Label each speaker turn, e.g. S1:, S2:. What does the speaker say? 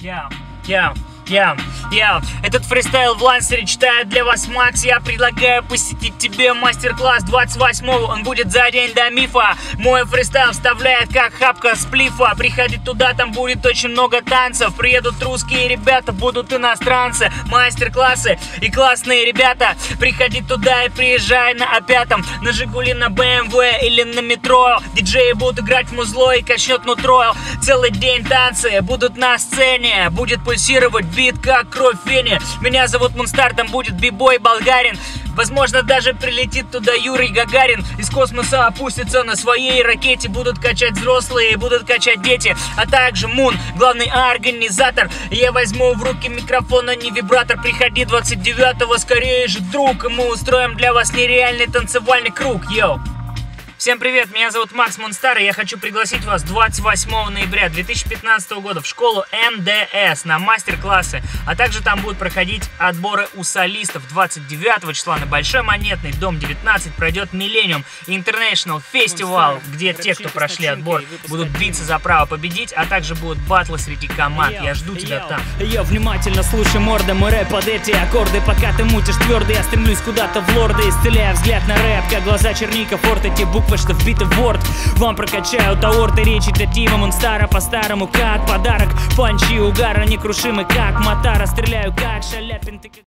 S1: Этот фристайл в лансере читает для вас Макс. Я предлагаю посетить тебе мастер-класс 28-го. Он будет за день до мифа. Мой фристайл вставляет как хапка сплифа. Приходи туда, там будет очень много танцев. Приедут русские ребята, будут иностранцы. Мастер-классы и классные ребята. Приходи туда и приезжай на А5, на Жигули, на БМВ или на метро. Диджеи будут играть в музло и качнет нутро. Целый день танцы будут на сцене. Будет пульсировать бит, как кровь в вене. Меня зовут Мунстар, там будет бибой болгарин. Возможно, даже прилетит туда Юрий Гагарин. Из космоса опустится на своей ракете. Будут качать взрослые, будут качать дети. А также Мун, главный организатор. Я возьму в руки микрофон, а не вибратор. Приходи 29-го, скорее же, друг. И мы устроим для вас нереальный танцевальный круг, йоу. Всем привет, меня зовут Макс Мунстар, и я хочу пригласить вас 28 ноября 2015 года в школу МДС на мастер-классы, а также там будут проходить отборы у солистов. 29 числа на Большой Монетной, дом 19, пройдет Millennium International Festival, где те, кто прошли отбор, будут биться за право победить, а также будут батлы среди команд. Я жду тебя там.
S2: Я внимательно слушай, морда, мой рэп под эти аккорды. Пока ты мутишь твердо, я стремлюсь куда-то в лорды, исцеляя взгляд на рэп, как глаза черника форт. Эти буквы, что вбиты в Word, вам прокачают аорты. Речи для Тима Мунстара по-старому, как подарок. Панчи угара некрушимы, как Матара. Стреляю, как Шаляпин.